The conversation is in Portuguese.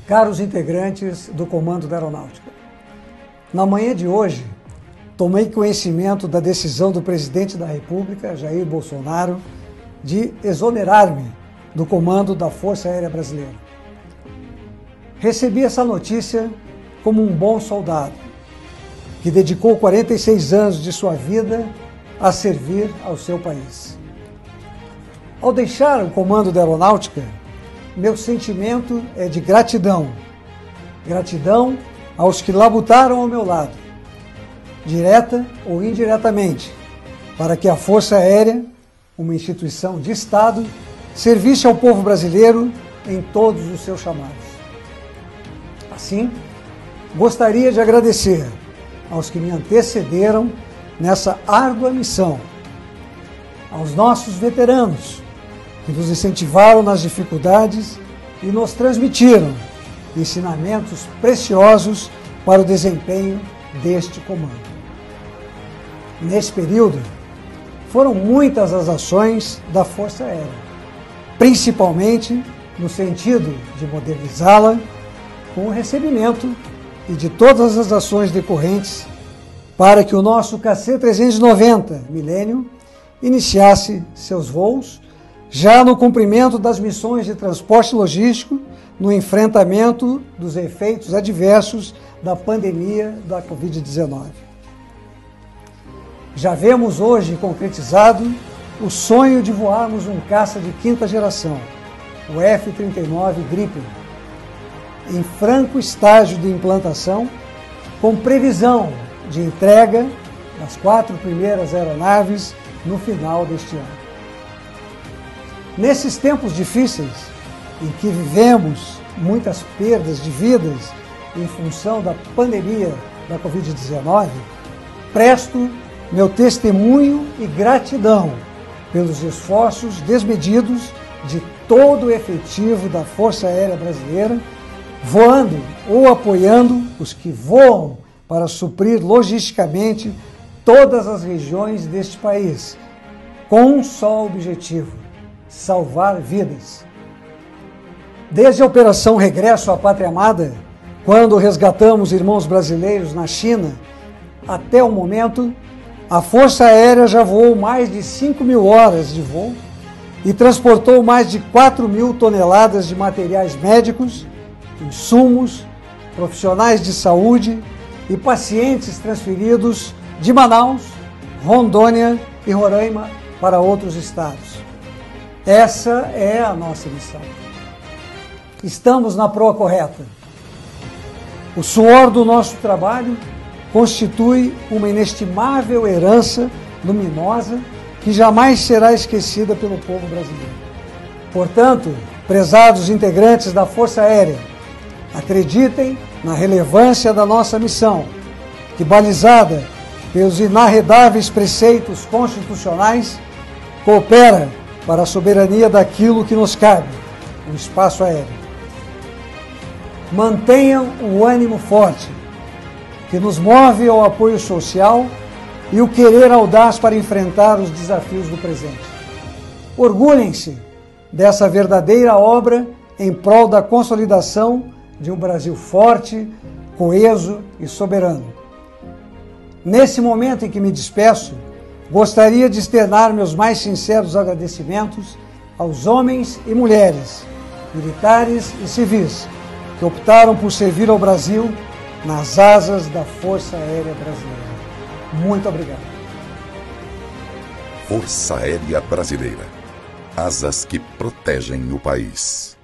Caros integrantes do Comando da Aeronáutica, na manhã de hoje, tomei conhecimento da decisão do presidente da República, Jair Bolsonaro, de exonerar-me do comando da Força Aérea Brasileira. Recebi essa notícia como um bom soldado, que dedicou 46 anos de sua vida a servir ao seu país. Ao deixar o comando da Aeronáutica, meu sentimento é de gratidão. Gratidão aos que labutaram ao meu lado, direta ou indiretamente, para que a Força Aérea, uma instituição de Estado, servisse ao povo brasileiro em todos os seus chamados. Assim, gostaria de agradecer aos que me antecederam nessa árdua missão, aos nossos veteranos, que nos incentivaram nas dificuldades e nos transmitiram ensinamentos preciosos para o desempenho deste comando. Nesse período, foram muitas as ações da Força Aérea, principalmente no sentido de modernizá-la com o recebimento e de todas as ações decorrentes para que o nosso KC-390 Millennium iniciasse seus voos já no cumprimento das missões de transporte logístico no enfrentamento dos efeitos adversos da pandemia da Covid-19. Já vemos hoje concretizado o sonho de voarmos um caça de quinta geração, o F-39 Gripen, em franco estágio de implantação, com previsão de entrega das 4 primeiras aeronaves no final deste ano. Nesses tempos difíceis, em que vivemos muitas perdas de vidas em função da pandemia da Covid-19, presto meu testemunho e gratidão pelos esforços desmedidos de todo o efetivo da Força Aérea Brasileira, voando ou apoiando os que voam para suprir logisticamente todas as regiões deste país, com um só objetivo: salvar vidas. Desde a Operação Regresso à Pátria Amada, quando resgatamos irmãos brasileiros na China, até o momento, a Força Aérea já voou mais de 5.000 horas de voo e transportou mais de 4.000 toneladas de materiais médicos, insumos, profissionais de saúde e pacientes transferidos de Manaus, Rondônia e Roraima para outros estados. Essa é a nossa missão. Estamos na proa correta. O suor do nosso trabalho constitui uma inestimável herança luminosa que jamais será esquecida pelo povo brasileiro. Portanto, prezados integrantes da Força Aérea, acreditem na relevância da nossa missão, que, balizada pelos inarredáveis preceitos constitucionais, coopera para a soberania daquilo que nos cabe, o espaço aéreo. Mantenham o ânimo forte, que nos move ao apoio social e o querer audaz para enfrentar os desafios do presente. Orgulhem-se dessa verdadeira obra em prol da consolidação de um Brasil forte, coeso e soberano. Nesse momento em que me despeço, gostaria de externar meus mais sinceros agradecimentos aos homens e mulheres, militares e civis, que optaram por servir ao Brasil nas asas da Força Aérea Brasileira. Muito obrigado. Força Aérea Brasileira. Asas que protegem o país.